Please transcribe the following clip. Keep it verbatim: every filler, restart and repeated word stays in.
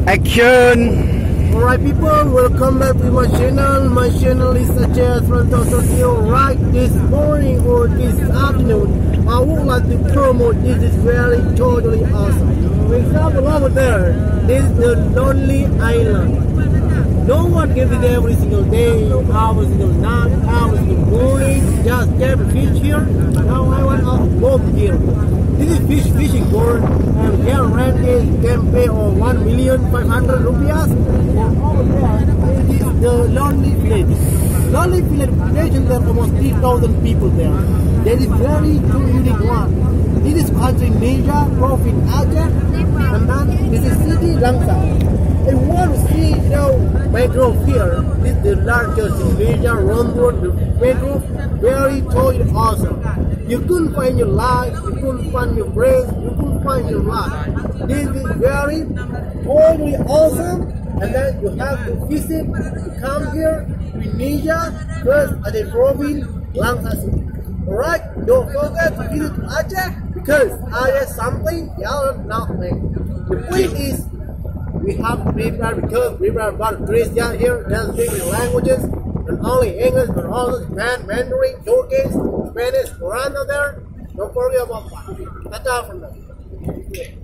Action! Alright people, welcome back to my channel. My channel is suggest from Tokyo. Right this morning or this afternoon, I would like to promote this is very totally awesome. For example over there, this is the Lonely Island. No one can visit every single day, every single night, every single morning. Just get a fish here. Now I want to boat here. This is fish fishing board, and their rent is can pay on one million five hundred rupees. And over there, it is the Lonely Village. Lonely Village population there are almost three thousand people there. That is very two unique one. This is country Indonesia, Province Aceh, and then this is city Langsa. I want to see you know mangrove here. This is the largest in Indonesia, Rambut, the mangrove, very totally awesome. You couldn't find your life, you couldn't find your brains, you couldn't find your life. This is very totally awesome, and then you have to visit, to come here to Indonesia, first at the province Langsa City. Alright, don't forget to visit Aceh because Aceh is something else not me. The point is we have to prepare because we are about Christian here, just speaking languages, and only English, but also Japan, Mandarin, Portuguese, Spanish, Quran are there. Don't forget about that. That's all from them.